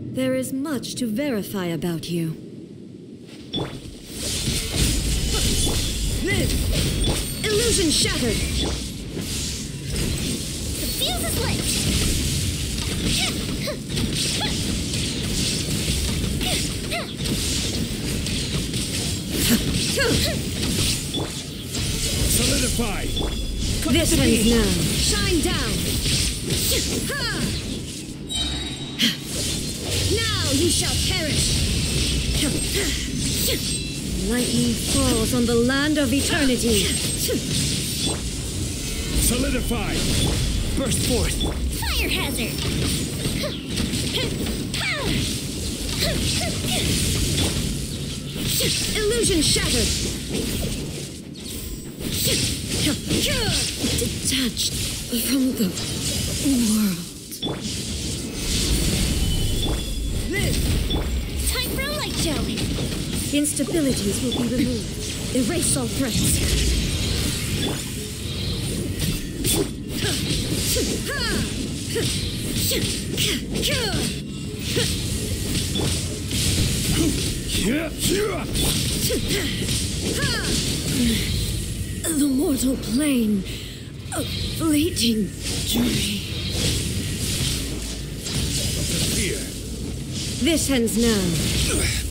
There is much to verify about you. Illusion shattered! The fuse is lit! Solidify! This ends now. Shine down! Now you shall perish! Lightning falls on the land of eternity. Solidify! Burst forth! Fire hazard! Illusion shattered! Detached from the world. Time for a light show! Instabilities will be removed. Erase all threats. The mortal plane, a fleeting dream. Disappear! This ends now.